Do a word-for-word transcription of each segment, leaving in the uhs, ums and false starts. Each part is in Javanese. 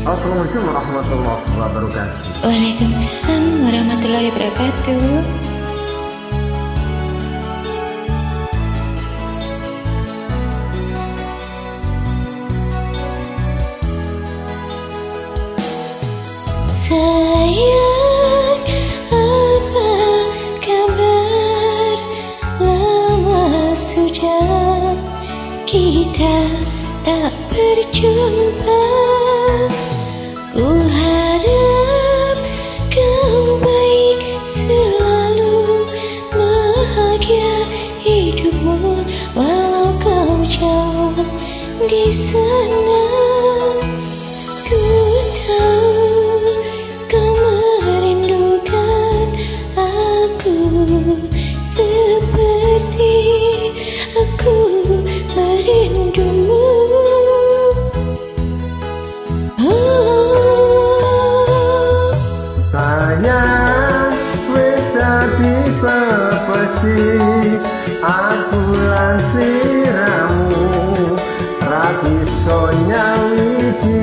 Assalamualaikum warahmatullahi wabarakatuh. Waalaikumsalam warahmatullahi wabarakatuh. Sayang, apa kabar? Lama sudah kita tak berjumpa. Ku harap kau baik selalu, bahagia hidupmu walau kau jauh di sana. Ku tahu kau merindukan aku seperti aku merindumu. Sayang, wis dadi pepesi aku lan sliramu, ra bisa nyawiji.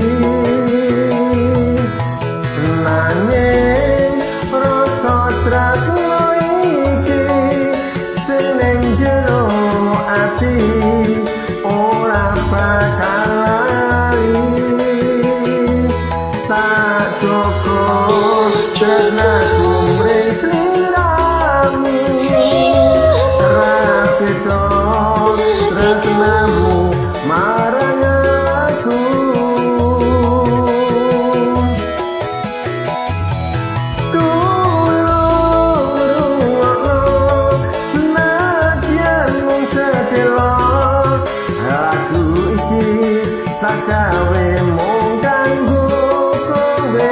Nanging rasa tresno iki sing ning jero ati ora bakal lali. Tak cukup tenaku mring sliramu, ra beda tresnamu marang aku. Tulung nadyan mung sedelo aku iki tak gawe mung kanggo kowe.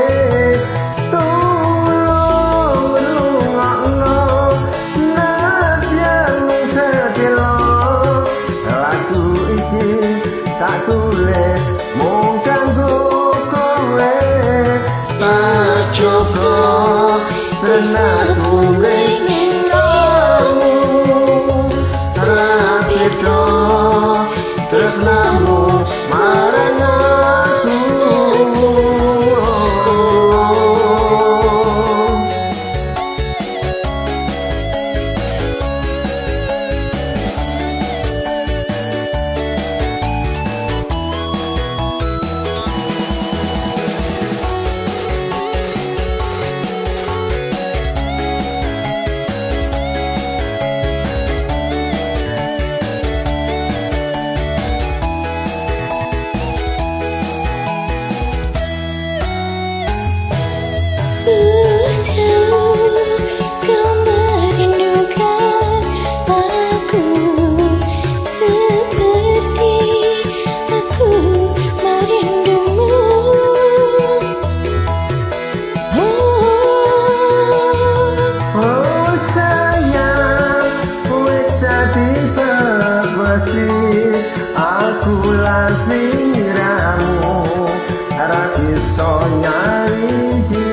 Tulung rungokno nadyan mung sedelo aku iki tak tulis mung kanggo kowe. Tak cukup tenaku mring sliramu, ra beda tresnamu marang aku. Aku lan sliramu ra bisa nyawiji.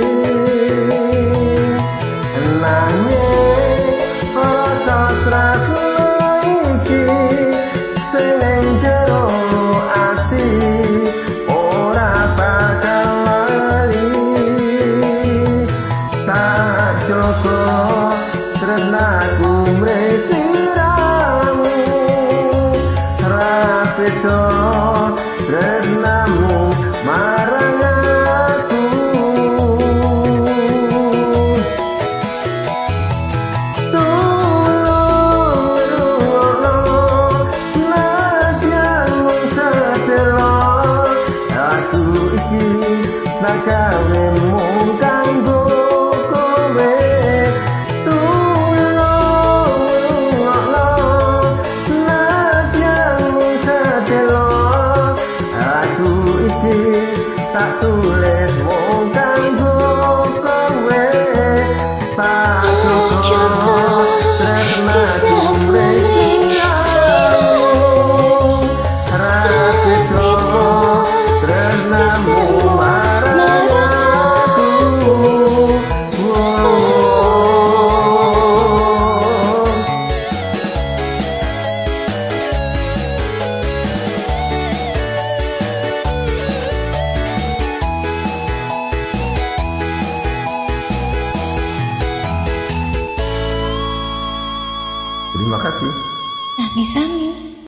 Nanging rasa tresno iki sing ning jero ati ora bakal lali. Tak cukup tresnaku mring sliramu, ra beda tresnamu marang aku. Tulung rungokno nadyan mung sedelo aku iki tak gawe mung kanggo kowe. Tulung rungokno nadyan mung sedelo aku iki tak tulis mung kanggo kowe. Tak cukup tresnaku mring sliramu, ra beda tresnamu marang aku. Terima kasih. Sami-sami.